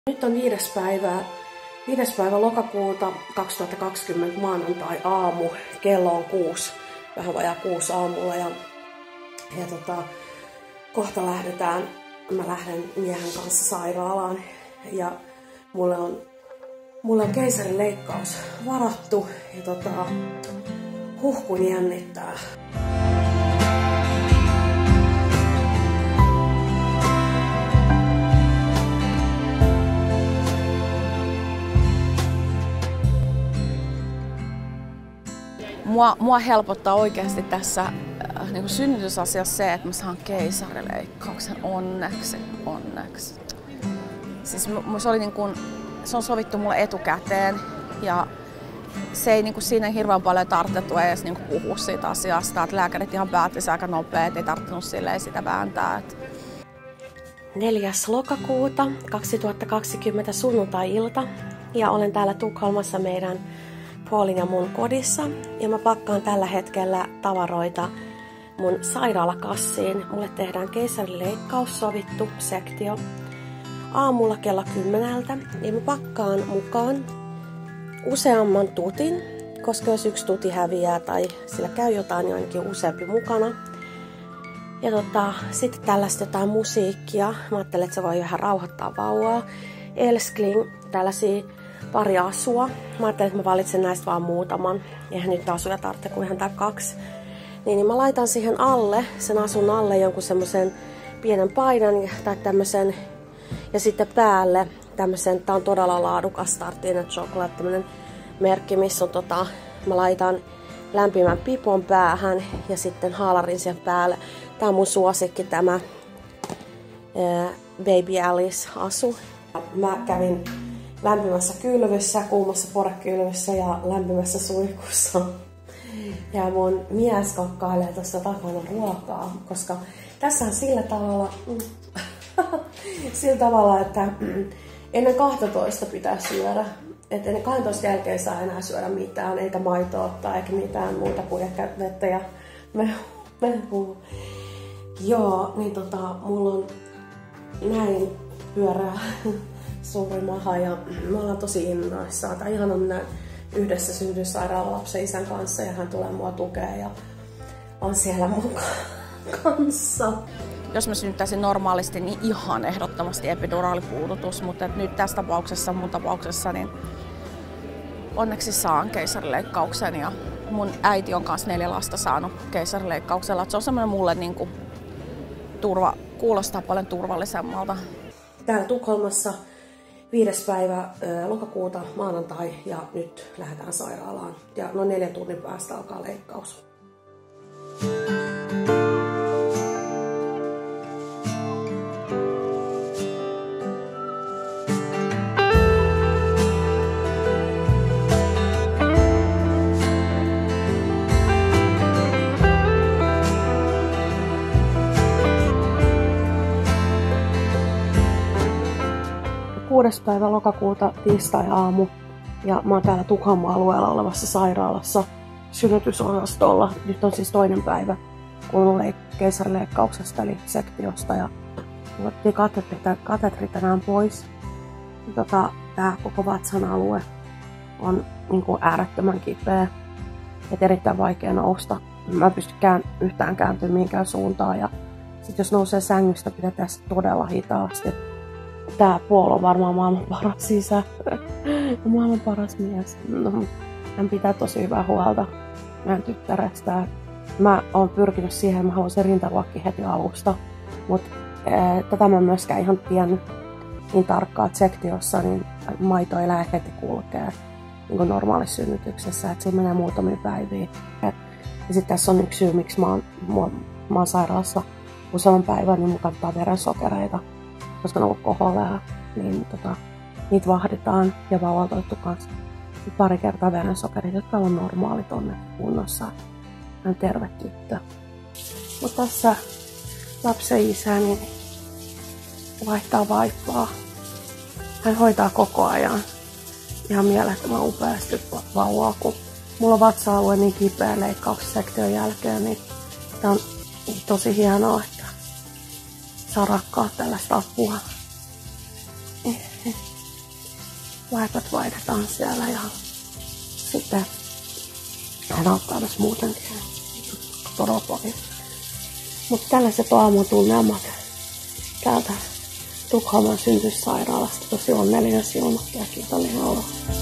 Nyt on 5. päivä lokakuuta 2020 maanantai aamu. Kello on 6, vähän vajaa 6 aamulla ja kohta lähdetään. Mä lähden miehen kanssa sairaalaan ja mulle on keisarileikkaus varattu ja kun jännittää. Mua helpottaa oikeasti tässä niin synnytysasiassa se, että mä saan keisarileikkauksen onneksi. Siis se on sovittu mulle etukäteen ja se ei siinä hirveän paljon tarvittu edes puhua siitä asiasta. Että lääkärit ihan päätti aika nopeasti, ei tarvinnut sitä vääntää. 4. lokakuuta 2020 sunnuntai-ilta ja olen täällä Tukholmassa meidän Paulin ja mun kodissa ja mä pakkaan tällä hetkellä tavaroita mun sairaalakassiin. Mulle tehdään keisarileikkaus, sovittu sektio aamulla kello 10 ja mä pakkaan mukaan useamman tutin, koska jos yksi tuti häviää tai sillä käy jotain, niin ainakin useampi mukana. Ja sitten tällaista jotain musiikkia. Mä ajattelin, että se voi vähän rauhoittaa vauvaa. Elskling, tällaisia pari asua. Mä ajattelin, että mä valitsen näistä vaan muutaman. Eihän nyt asuja tarvitse kuin ihan tää 2. Niin mä laitan siihen alle, sen asun alle jonkun semmosen pienen paidan tai tämmösen. Ja sitten päälle tämmösen, tää on todella laadukas Tartine Chocolate, tämmönen merkki, missä on mä laitan lämpimän pipon päähän ja sitten haalarin sen päälle. Tää on mun suosikki, tämä Baby Alice asu. Mä kävin lämpimässä kylvyssä, kuumassa porekylvyssä ja lämpimässä suihkussa. Ja mun mies kakkailee tuossa takana ruokaa, koska tässä on sillä tavalla, että ennen 12 pitää syödä. Et ennen 12 jälkeen saa enää syödä mitään, eikä maitoa ottaa, eikä mitään muuta kuin ehkä vettä ja mehua. Joo, niin mulla on näin pyörää suuri maha ja me ollaan tosi innoissaan. Tää ihana minä yhdessä synnytyssairaalan lapsen isän kanssa ja hän tulee mua tukea ja on siellä mukaan kanssa. Jos mä synnyttäisin normaalisti, niin ihan ehdottomasti epiduraalipuudutus, mutta nyt tässä tapauksessa, mun tapauksessa, niin onneksi saan keisarileikkauksen ja mun äiti on kanssa 4 lasta saanut keisarileikkauksella. Se on semmoinen mulle kuulostaa paljon turvallisemmalta. Täällä Tukholmassa 5. päivä lokakuuta maanantai ja nyt lähdetään sairaalaan ja noin 4 tunnin päästä alkaa leikkaus. Päivä lokakuuta tiistai-aamu ja mä oon täällä Tukholman alueella olevassa sairaalassa synnytysosastolla. Nyt on siis 2. päivä kun keisarileikkauksesta eli sektiosta ja otettiin katetri tänään pois. Tää koko vatsan alue on äärettömän kipeä et erittäin vaikea nousta. Mä en pysty yhtään kääntymään mihinkään suuntaan ja sit jos nousee sängystä pitää tehdä todella hitaasti. Tää Paul on varmaan maailman paras isä. Maailman paras mies. Hän pitää tosi hyvää huolta meidän tyttärestä. Mä oon pyrkinyt siihen, että mä haluan sen rintaruokki heti alusta. Mutta tätä mä myöskään ihan tiennyt niin tarkkaan, että sektiossa niin maito ei lähde heti kulkea niin normaalissa synnytyksessä. Että se menee muutamia päiviä. Ja sitten tässä on yksi syy, miksi mä oon sairaalassa useamman päivän, niin mun kannattaa verensokereita. Koska ne on ollut koholla, niin niitä vahditaan ja vauvalta otettu kanssa pari kertaa verensokerit, jotka on normaalit onneksi kunnossa. Hän on terve tyttö. Mutta tässä lapsen isä niin vaihtaa vaippaa. Hän hoitaa koko ajan ihan mielettömän upeasti vauvaa, kun mulla on vatsa-alue niin kipeä leikkaussektion jälkeen, niin tää on tosi hienoa, että saa rakkaa tällaista apua. vaipat vaihdetaan siellä ja sitten hän auttaa tässä muutenkin todella paljon. Mutta tällaiset aamutunnelmat täältä Tukholman synnytyssairaalasta. Tosi onnellinen silma ja kiitollinen olo.